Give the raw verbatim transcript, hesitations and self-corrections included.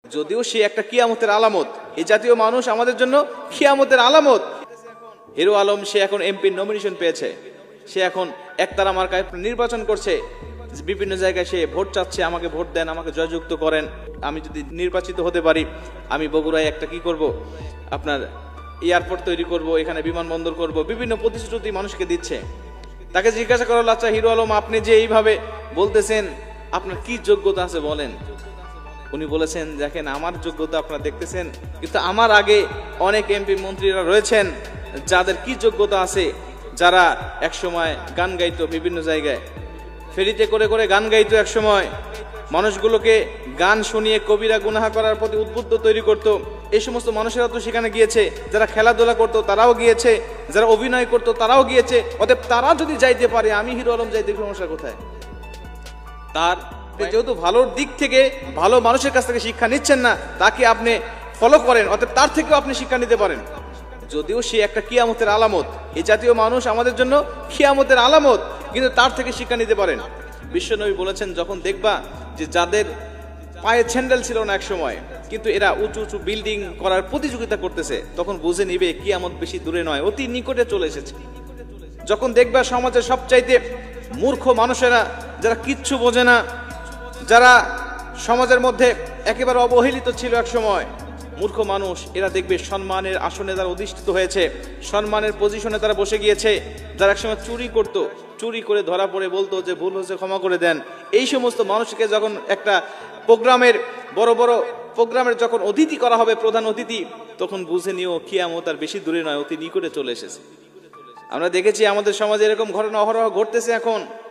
যদিও সে একটা কিয়ামতের আলামত। এই জাতীয় মানুষ আমাদের জন্য কিয়ামতের আলামত। হিরো আলম সে এখন এমপির নমিনেশন পেয়েছে, সে এখন একতারা মার্কায় নির্বাচন করছে, বিভিন্ন জায়গায় সে ভোট চাচ্ছে, আমাকে ভোট দেন, আমাকে জয়যুক্ত করেন, আমি যদি নির্বাচিত হতে পারি আমি বগুড়ায় একটা কি করব, আপনার এয়ারপোর্ট তৈরি করব, এখানে বিমানবন্দর করব, বিভিন্ন প্রতিশ্রুতি মানুষকে দিচ্ছে। তাকে জিজ্ঞাসা করা হলো, আচ্ছা হিরো আলম আপনি যে এইভাবে বলতেছেন আপনার কি যোগ্যতা আছে বলেন। উনি বলেছেন, দেখেন আমার যোগ্যতা আপনারা দেখতেছেন, কিন্তু আমার আগে অনেক এমপি মন্ত্রীরা রয়েছেন যাদের কি যোগ্যতা আছে, যারা একসময় গান গাইতো, বিভিন্ন জায়গায় ফেরিতে করে করে গান গাইতো, একসময় মানুষগুলোকে গান শুনিয়ে কবিরা গুনাহ করার প্রতি উদ্বুদ্ধ তৈরি করত। এই সমস্ত মানুষেরা তো সেখানে গিয়েছে, যারা খেলাধুলা করতো তারাও গিয়েছে, যারা অভিনয় করতো তারাও গিয়েছে। অতএব তারা যদি যাইতে পারে আমি হিরো আলম যাইতে সমস্যা কোথায়? তার যেহেতু ভালোর দিক থেকে ভালো মানুষের কাছ থেকে শিক্ষা নিচ্ছেন না, তাকে আপনি ফলো করেন, অতএব তার থেকেও আপনি শিক্ষা নিতে পারেন। যদিও সে একটা কিয়ামতের আলামত। এই জাতীয় মানুষ আমাদের জন্য কিয়ামতের আলামত, কিন্তু তার থেকে শিক্ষা নিতে পারেন। বিশ্বনবী বলেছেন, যখন দেখবা যে যাদের পায়ে স্যান্ডেল ছিল না এক সময়, কিন্তু এরা উঁচু উঁচু বিল্ডিং করার প্রতিযোগিতা করতেছে, তখন বুঝে নিবে কিয়ামত বেশি দূরে নয়, অতি নিকটে চলে এসেছে। যখন দেখবা সমাজের সবচাইতে মূর্খ মানুষেরা, যারা কিচ্ছু বোঝে না, যারা সমাজের মধ্যে একেবারে অবহেলিত ছিল এক সময়, মূর্খ মানুষ, এরা দেখবে সম্মানের আসনে তারা অধিষ্ঠিত হয়েছে, সম্মানের পজিশনে তারা বসে গিয়েছে। যারা একসময় চুরি করত, চুরি করে ধরা পড়ে বলতো যে ভুল হয়েছে ক্ষমা করে দেন, এই সমস্ত মানুষকে যখন একটা প্রোগ্রামের বড় বড় প্রোগ্রামের যখন অতিথি করা হবে, প্রধান অতিথি, তখন বুঝে নিও কিয়ামত আর বেশি দূরে নয়, অতি নিকটে চলে এসেছে। আমরা দেখেছি আমাদের সমাজে এরকম ঘটনা অহরহ ঘটতেছে এখন।